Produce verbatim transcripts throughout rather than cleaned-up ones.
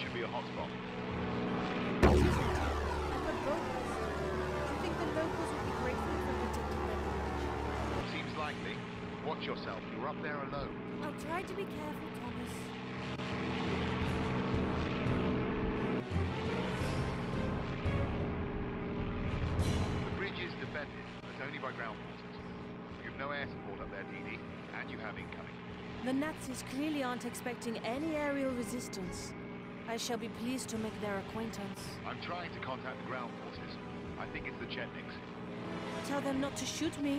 should be a hotspot. It isn't. I've got boaters. Do you think the locals would be grateful for protecting their village? Seems likely. Watch yourself. You're up there alone. I'll try to be careful, Thomas. The bridge is defended, but only by ground forces. You've no air support up there, Dee Dee, and you have incoming. The Nazis clearly aren't expecting any aerial resistance. I shall be pleased to make their acquaintance. I'm trying to contact the ground forces. I think it's the Chetniks. Tell them not to shoot me.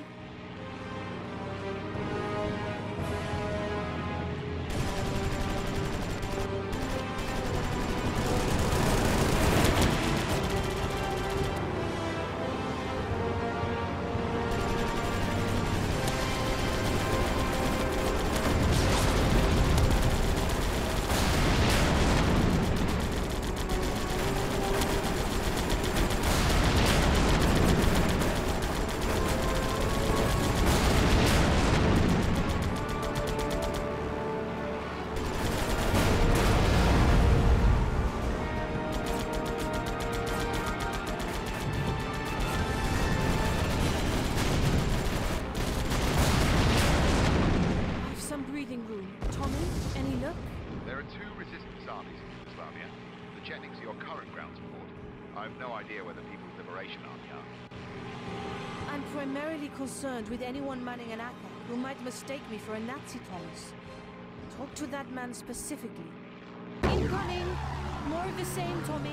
Concerned with anyone manning an attack who might mistake me for a Nazi, Thomas. Talk to that man specifically. Incoming! More of the same, Tommy.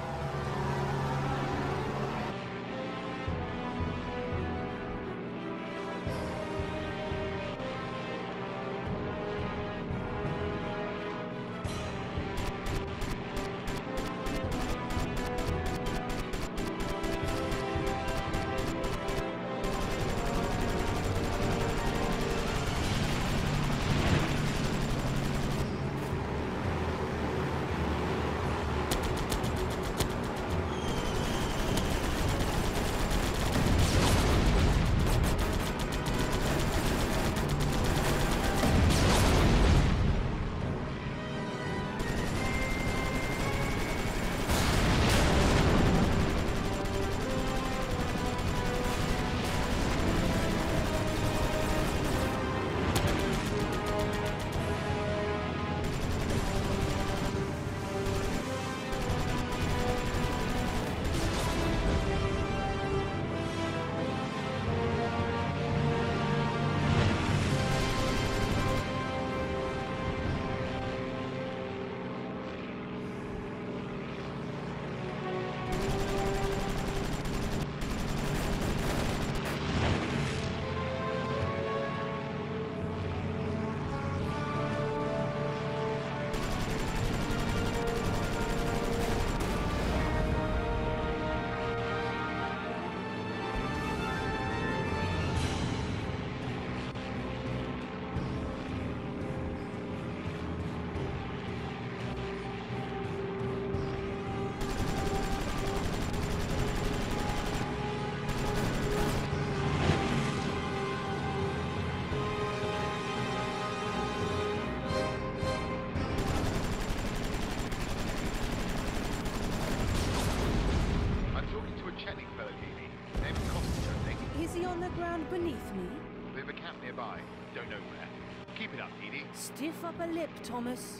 Beneath me? There's a camp nearby. Don't know where. Keep it up, Edie. Stiff upper lip, Thomas.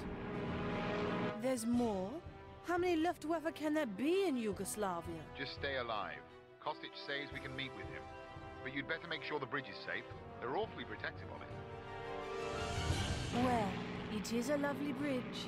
There's more? How many Luftwaffe can there be in Yugoslavia? Just stay alive. Kostic says we can meet with him. But you'd better make sure the bridge is safe. They're awfully protective of it. Well, it is a lovely bridge.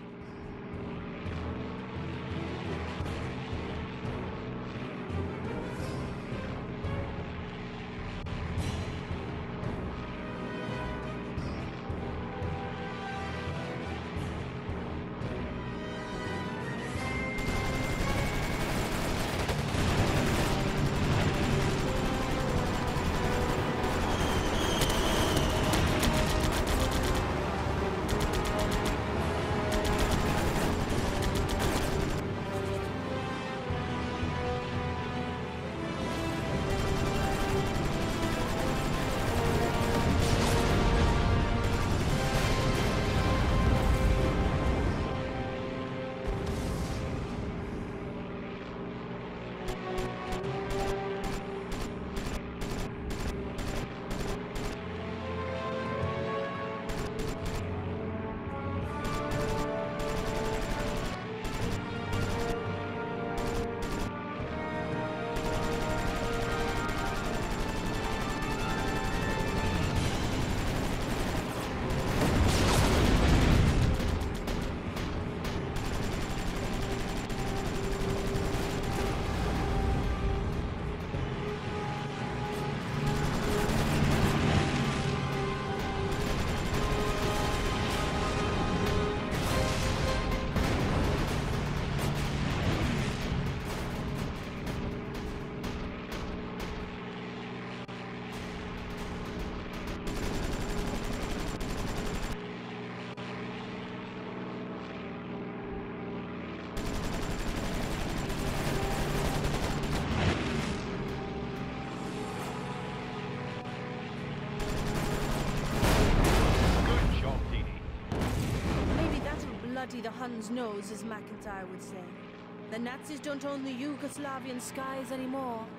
bloody the Huns knows, as McIntyre would say. The Nazis don't own the Yugoslavian skies anymore.